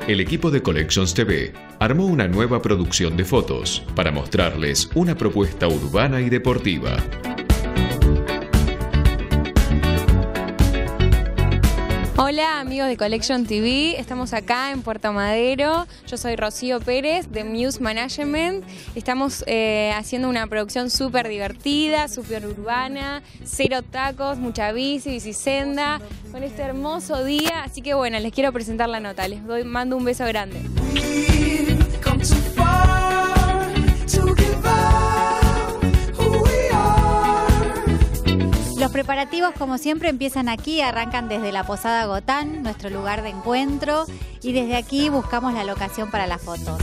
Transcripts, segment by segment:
el equipo de Collections TV armó una nueva producción de fotos para mostrarles una propuesta urbana y deportiva. Hola amigos de Collection TV, estamos acá en Puerto Madero. Yo soy Rocío Pérez de Muse Management. Estamos haciendo una producción súper divertida, súper urbana, cero tacos, mucha bicisenda, con este hermoso día. Así que bueno, les quiero presentar la nota, mando un beso grande. Los preparativos, como siempre, empiezan aquí, arrancan desde la Posada Gotán, nuestro lugar de encuentro, y desde aquí buscamos la locación para las fotos.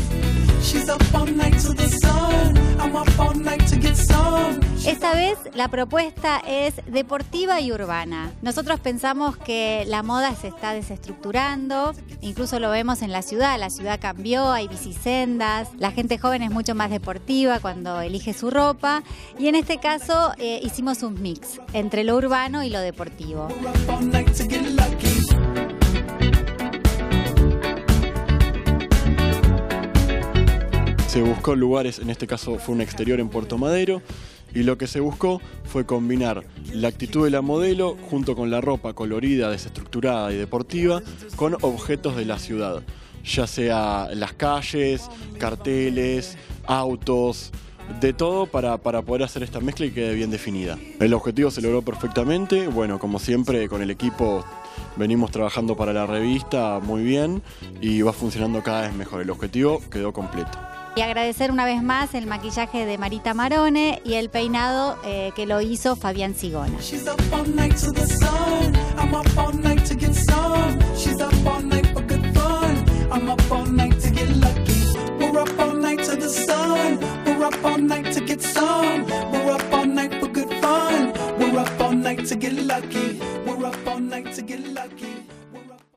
Esta vez la propuesta es deportiva y urbana. Nosotros pensamos que la moda se está desestructurando, incluso lo vemos en la ciudad cambió, hay bicisendas, la gente joven es mucho más deportiva cuando elige su ropa, y en este caso hicimos un mix entre lo urbano y lo deportivo. Se buscó lugares, en este caso fue un exterior en Puerto Madero, y lo que se buscó fue combinar la actitud de la modelo junto con la ropa colorida, desestructurada y deportiva con objetos de la ciudad, ya sea las calles, carteles, autos, de todo para poder hacer esta mezcla y quede bien definida. El objetivo se logró perfectamente, bueno, como siempre con el equipo venimos trabajando para la revista muy bien y va funcionando cada vez mejor, el objetivo quedó completo. Y agradecer una vez más el maquillaje de Marita Marone y el peinado que lo hizo Fabián Sigona. We're up all night to get lucky.